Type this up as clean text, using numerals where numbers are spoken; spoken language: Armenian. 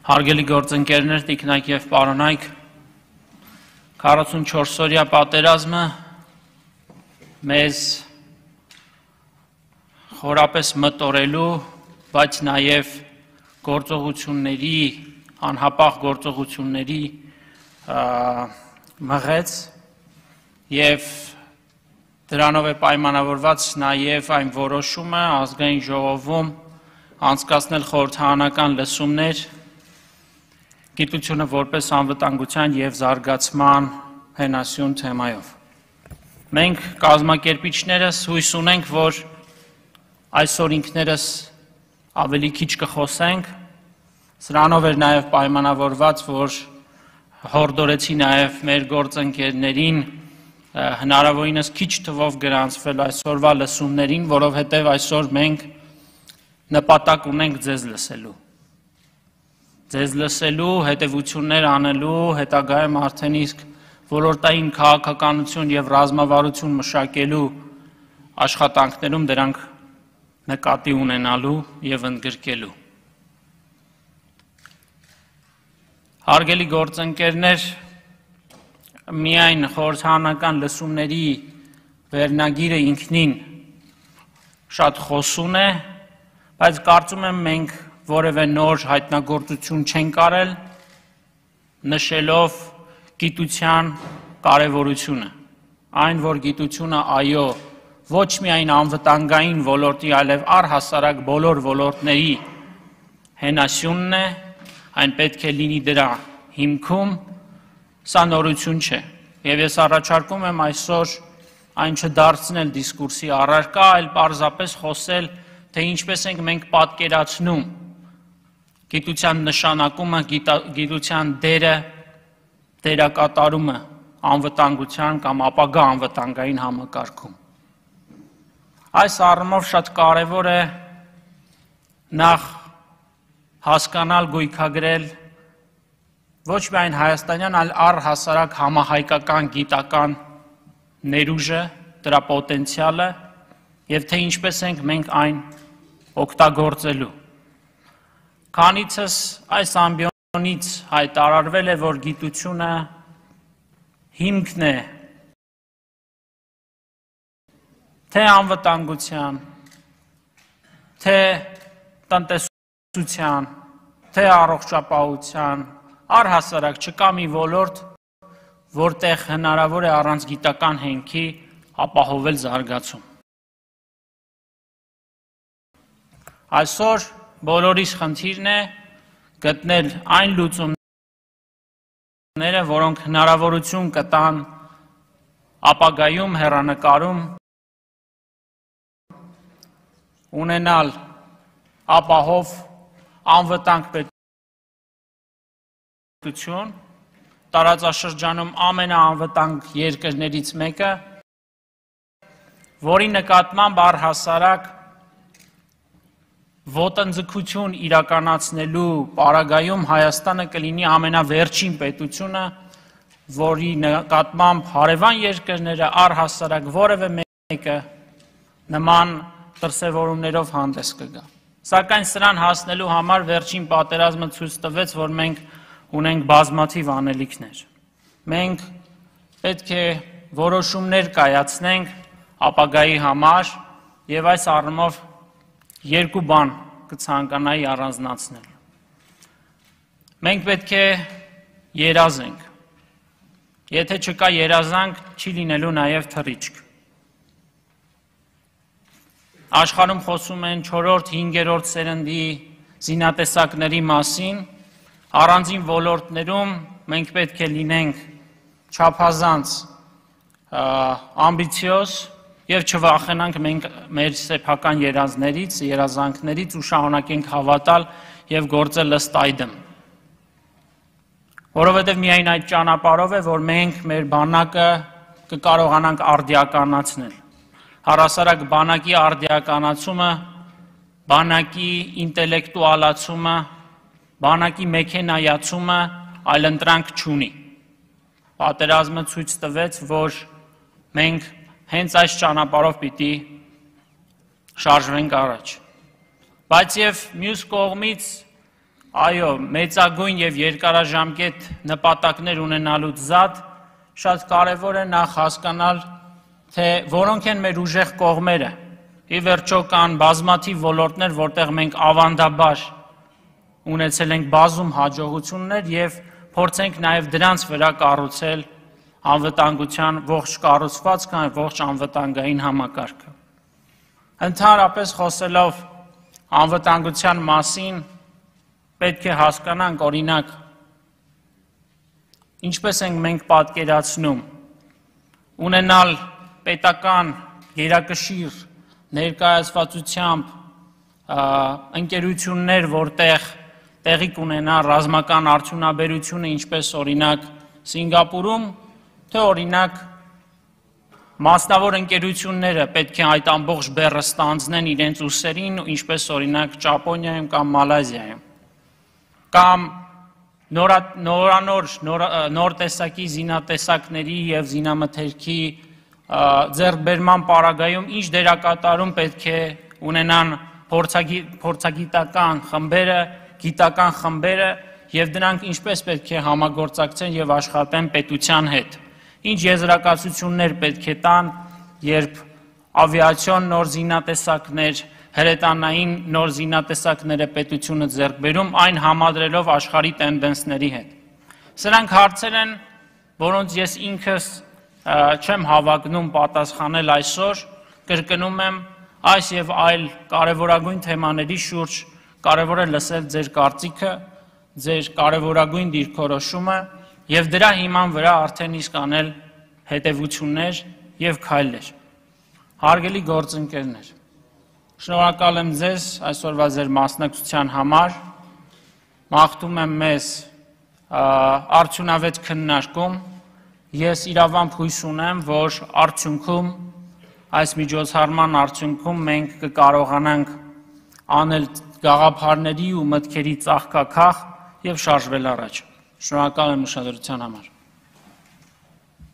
Հարգելի գործընկերներ, տիկնայք և պարոնայք, 44-օրյա պատերազմը մեզ խորապես մտորելու, բայց նաև գործողությունների, անհապաղ գործողությունների մղեց և դրանով է պայմանավորված նաև այն որոշումը ազգային ժողովում անցկացնել խորհրդարանական լսումներ գիտությունը որպես անվտանգության և զարգացման հենասյուն թեմայով։ Մենք կազմակերպիչներս հույս ունենք, որ այսօր ինքներս ավելի քիչ կխոսենք, սրանով էր նաև պայմանավորված, որ հորդորեցի նաև մեր գործընկերներին հնարավորինս քիչ թվով գրանցվել այսօրվա լսումներին, որովհետև այսօր մենք նպատակ ունենք ձեզ լսելու, հետևություններ անելու, հետագայում արդեն իսկ ոլորտային քաղաքականություն և ռազմավարություն մշակելու աշխատանքներում դրանք նկատի ունենալու և ընդգրկելու։ Հարգելի գործընկերներ, միայն խորհրդարանական լսումների վերնագիրը ինքնին շատ խոսուն է, բայց կարծում եմ մենք որևէ նոր հայտնագործություն չենք արել, նշելով գիտության կարևորությունը, այն, որ գիտությունը այո, ոչ միայն անվտանգային ոլորտի, այլև առհասարակ բոլոր ոլորտների հենասյունն է, այն պետք է լինի դրա հիմքում, սա նորություն չէ, և ես առաջարկում եմ այսօր այն չդարձնել դիսկուրսի առարկա, այլ պարզապես խոսել, թե ինչպես ենք մենք պատկերացնում գիտության նշանակումը, գիտության դերը, դերակատարումը անվտանգության կամ ապագա անվտանգային համակարգում։ Այս առումով շատ կարևոր է նախ հասկանալ, գույքագրել ոչ միայն հայաստանյան, այլ առհասարակ համահայկական գիտական ներուժը, դրա պոտենցիալը և թե ինչպես ենք մենք այն օգտագործելու։ Քանիցս այս ամբիոնից հայտարարվել է, որ գիտությունը հիմքն է թե անվտանգության, թե տնտեսության, թե առողջապահության, առհասարակ չկա մի ոլորտ, որտեղ հնարավոր է առանց գիտական հենքի ապահովել զարգացում։ Այսօր բոլորիս խնդիրն է գտնել այն լուծումները, որոնք հնարավորություն կտան ապագայում հեռանկարում ունենալ ապահով անվտանգ պետություն, տարածաշրջանում ամենաանվտանգ երկրներից մեկը, որի նկատմամբ առհասարակ ոտնձգություն իրականացնելու պարագայում Հայաստանը կլինի ամենավերջին պետությունը, որի նկատմամբ հարևան երկրները առհասարակ որևէ մեկը նման դրսևորումներով հանդես կգա։ Սակայն սրան հասնելու համար վերջին պատերազմը ցույց տվեց, որ մենք ունենք բազմաթիվ անելիքներ։ Մենք պետք է որոշումներ կայացնենք ապագայի համար և այս առումով երկու բան կցանկանայի առանձնացնել։ Մենք պետք է երազենք։ Եթե չկա երազանք, չի լինելու նաև թռիչք։ Աշխարհում խոսում են 4-րդ, 5-րդ սերնդի զինատեսակների մասին, առանձին ոլորտներում մենք պետք է լինենք չափազանց ամբիցիոզ և չվախենանք մենք մեր սեփական երազանքներից ու շարունակենք հավատալ և գործել ըստ այդմ։ Որովհետև միայն այդ ճանապարհով է, որ մենք մեր բանակը կկարողանանք արդիականացնել։ Առհասարակ բանակի արդիականացումը, բանակի ինտելեկտուալացումը, բանակի մեքենայացումը այլընտրանք չունի։ Պատերազմը ցույց տվեց, որ մենք հենց այս ճանապարհով պիտի շարժվենք առաջ։ Բայց և մյուս կողմից այո, մեծագույն եւ երկարաժամկետ նպատակներ ունենալուց զատ շատ կարևոր է նախ հասկանալ, թե որոնք են մեր ուժեղ կողմերը։ Ի վերջո կան բազմաթիվ ոլորտներ, որտեղ մենք ավանդաբար ունեցել ենք բազում հաջողություններ եւ փորձենք նաեւ դրանց վրա կառուցել անվտանգության ողջ կառուցվածքը, ողջ անվտանգային համակարգը։ Ընդհանրապես խոսելով անվտանգության մասին, պետք է հասկանանք, օրինակ, ինչպես ենք մենք պատկերացնում ունենալ պետական գերակշիռ ներկայացվածությամբ ընկերություններ, որտեղ տեղի կունենա ռազմական արդյունաբերությունը, ինչպես օրինակ Սինգապուրում, թե օրինակ մասնավոր ընկերությունները պետք է այդ ամբողջ բեռը ստանձնեն իրենց ուսերին, ինչպես օրինակ Ճապոնիայում կամ Մալազիայում, կամ նոր տեսակի զինատեսակների եւ զինամթերքի ձեռքբերման պարագայում ինչ դերակատարում պետք է ունենան փորձագիտական խմբերը, գիտական խմբերը եւ դրանք ինչպես պետք է համագործակցեն եւ աշխատեն պետության հետ։ Ինչ եզրակացություններ պետք է տան, երբ ավիացիոն նոր զինատեսակներ, հրետանային նոր զինատեսակները պետությունը ձեռք բերում, այն համադրելով աշխարհի տենդենսների հետ։ Սրանք հարցեր են, որոնց ես ինքս չեմ հավակնում պատասխանել այսօր, կրկնում եմ, այս եւ այլ կարևորագույն թեմաների շուրջ կարևոր է լսել ձեր կարծիքը, ձեր կարևորագույն դիրքորոշումը եւ դրա հիման վրա արդեն իսկ անել հետևություններ եւ քայլեր։ Հարգելի գործընկերներ, շնորհակալ եմ ձեզ այսօրվա ձեր մասնակցության համար, մաղթում եմ մեզ արդյունավետ քննարկում, ես իրավամբ հույս ունեմ, որ արդյունքում, այս միջոցառման արդյունքում մենք կկարողանանք անել գաղափարների ու մտքերի ծաղկաքաղ եւ շարժվել առաջ։ Շնորհակալ եմ ուշադրության համար։